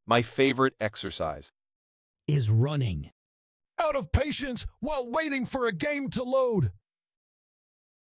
My favorite exercise is running. Out of patience while waiting for a game to load.